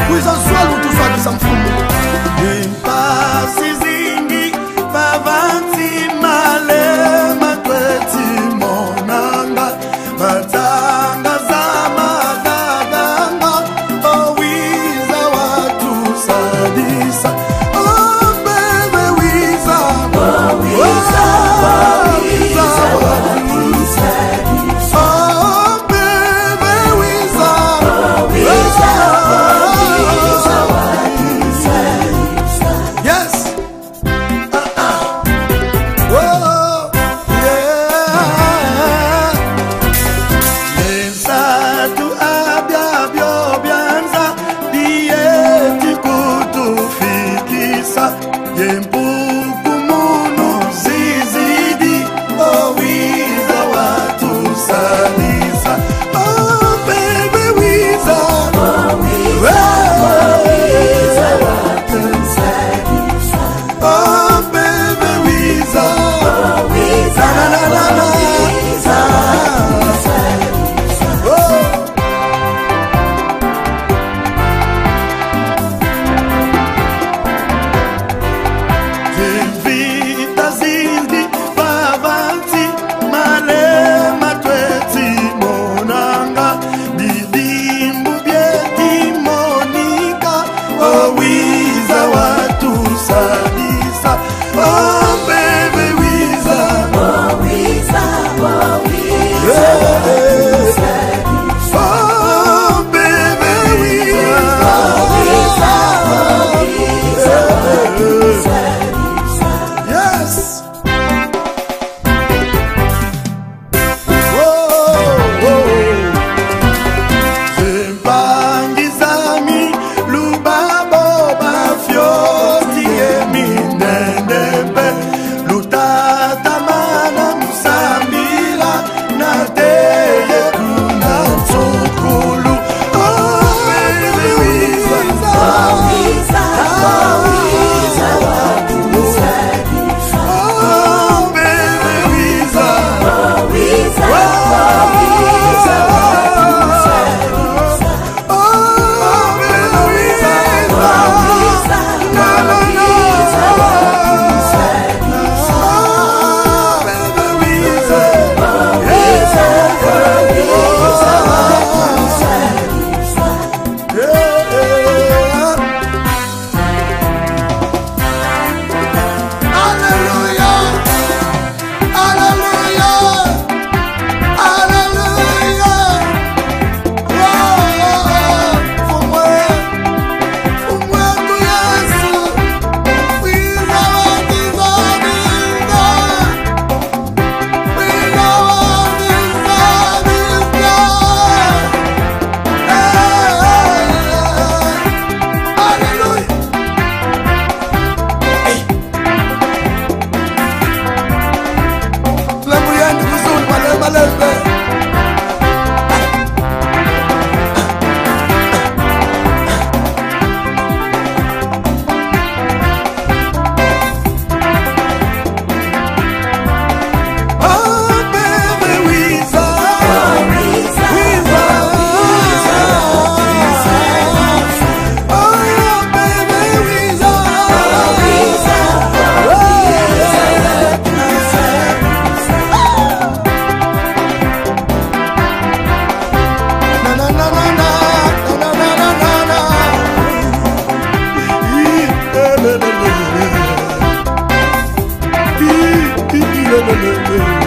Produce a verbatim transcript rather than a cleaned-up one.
Kuiza swali utuzwalisa mfumo impasi zingi bavanti male matweti monanga matanga zama dadanga owiza watu sadisa oh bebe wiza wiza wiza watu sadisa oh bebe wiza wiza wiza watu sadisa yes uh -uh. Oh yeah Lensatu abia bio bianza dieti kutufikisa yempuku munu zizidi owiza watu sadisa oh baby wiza wiza wiza watu sadisa oh baby wiza wiza na na na na wiza sadisa oh Vita zildi bavanti male matweti monanga bidimbu bieti monika owiza watu sadisa oh baby wiza wiza wiza watu sadisa oh baby wiza wiza wiza watu sadisa yes whoa whoa Zembangizami lubabo bafioti eminendebe lutatamana musambila nateye kuna tsukulu oh baby wiza wiza wiza watu sadisa oh baby wiza wiza wiza watu sadisa oh baby wiza wiza na na na wiza watu sadisa oh baby wiza wiza wiza watu sadisa yeah. Hallelujah, hallelujah, hallelujah. Wow, fumwe, fumwe tu Yesu, wiza wakiza wiza, wiza wakiza wiza. Hallelujah. Lamuyani kuzulu malema malembe oh baby wiza wiza wiza oh baby wiza wiza wiza na na na na na na na na na na Ee, le, le, le, le. Ee, ee, le, le, le, le.